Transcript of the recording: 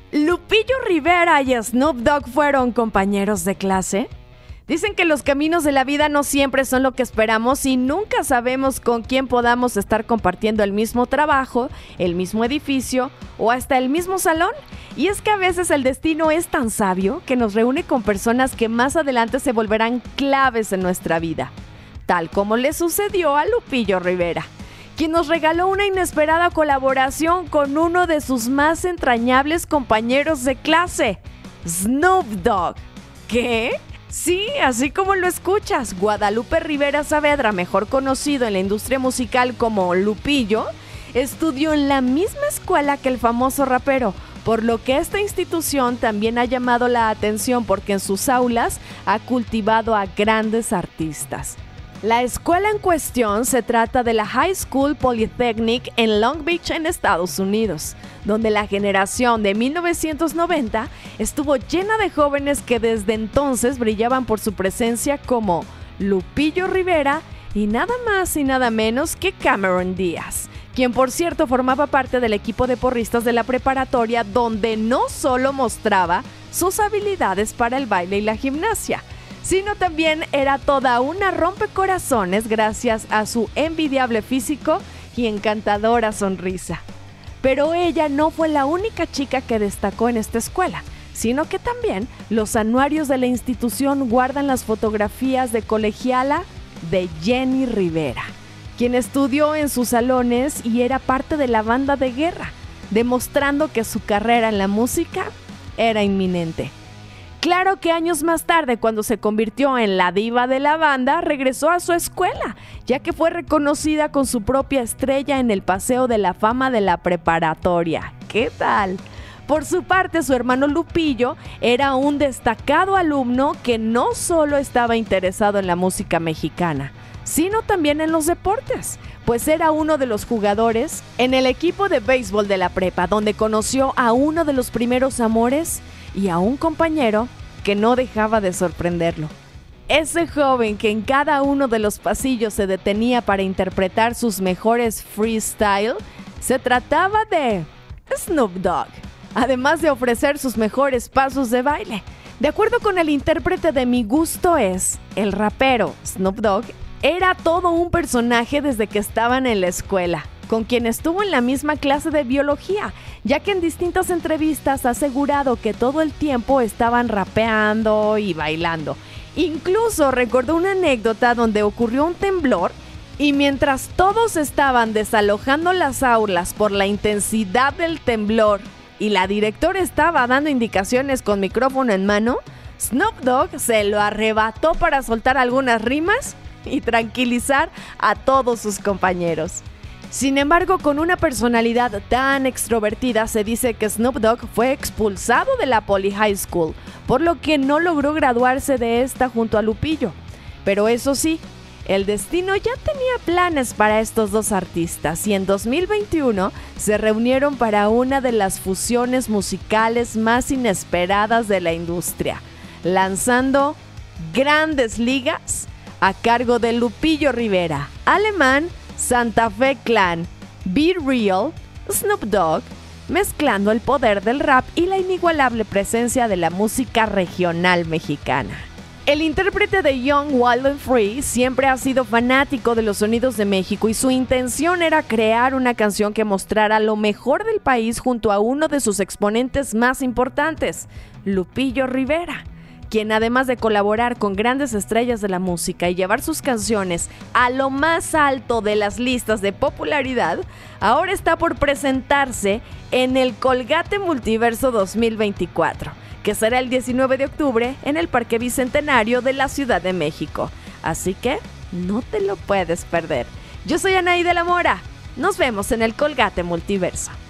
¿Lupillo Rivera y Snoop Dogg fueron compañeros de clase? Dicen que los caminos de la vida no siempre son lo que esperamos y nunca sabemos con quién podamos estar compartiendo el mismo trabajo, el mismo edificio o hasta el mismo salón. Y es que a veces el destino es tan sabio que nos reúne con personas que más adelante se volverán claves en nuestra vida, tal como le sucedió a Lupillo Rivera, quien nos regaló una inesperada colaboración con uno de sus más entrañables compañeros de clase, Snoop Dogg. ¿Qué? Sí, así como lo escuchas, Guadalupe Rivera Saavedra, mejor conocido en la industria musical como Lupillo, estudió en la misma escuela que el famoso rapero, por lo que esta institución también ha llamado la atención porque en sus aulas ha cultivado a grandes artistas. La escuela en cuestión se trata de la High School Polytechnic en Long Beach, en Estados Unidos, donde la generación de 1990 estuvo llena de jóvenes que desde entonces brillaban por su presencia como Lupillo Rivera y nada más y nada menos que Cameron Díaz, quien por cierto formaba parte del equipo de porristas de la preparatoria, donde no solo mostraba sus habilidades para el baile y la gimnasia, sino también era toda una rompecorazones gracias a su envidiable físico y encantadora sonrisa. Pero ella no fue la única chica que destacó en esta escuela, sino que también los anuarios de la institución guardan las fotografías de colegiala de Jenny Rivera, quien estudió en sus salones y era parte de la banda de guerra, demostrando que su carrera en la música era inminente. Claro que años más tarde, cuando se convirtió en la diva de la banda, regresó a su escuela, ya que fue reconocida con su propia estrella en el Paseo de la Fama de la preparatoria. ¿Qué tal? Por su parte, su hermano Lupillo era un destacado alumno que no solo estaba interesado en la música mexicana, sino también en los deportes, pues era uno de los jugadores en el equipo de béisbol de la prepa, donde conoció a uno de los primeros amores y a un compañero que no dejaba de sorprenderlo. Ese joven que en cada uno de los pasillos se detenía para interpretar sus mejores freestyle, se trataba de Snoop Dogg, además de ofrecer sus mejores pasos de baile. De acuerdo con el intérprete de Mi Gusto Es, el rapero Snoop Dogg era todo un personaje desde que estaban en la escuela, con quien estuvo en la misma clase de biología, ya que en distintas entrevistas ha asegurado que todo el tiempo estaban rapeando y bailando. Incluso recordó una anécdota donde ocurrió un temblor y mientras todos estaban desalojando las aulas por la intensidad del temblor y la directora estaba dando indicaciones con micrófono en mano, Snoop Dogg se lo arrebató para soltar algunas rimas y tranquilizar a todos sus compañeros. Sin embargo, con una personalidad tan extrovertida, se dice que Snoop Dogg fue expulsado de la Poly High School, por lo que no logró graduarse de esta junto a Lupillo. Pero eso sí, el destino ya tenía planes para estos dos artistas y en 2021 se reunieron para una de las fusiones musicales más inesperadas de la industria, lanzando Grandes Ligas a cargo de Lupillo Rivera, Alemán, Santa Fe Clan, Be Real, Snoop Dogg, mezclando el poder del rap y la inigualable presencia de la música regional mexicana. El intérprete de Young, Wild and Free siempre ha sido fanático de los sonidos de México y su intención era crear una canción que mostrara lo mejor del país junto a uno de sus exponentes más importantes, Lupillo Rivera, quien además de colaborar con grandes estrellas de la música y llevar sus canciones a lo más alto de las listas de popularidad, ahora está por presentarse en el Colgate Multiverso 2024, que será el 19 de octubre en el Parque Bicentenario de la Ciudad de México. Así que no te lo puedes perder. Yo soy Anaí de la Mora. Nos vemos en el Colgate Multiverso.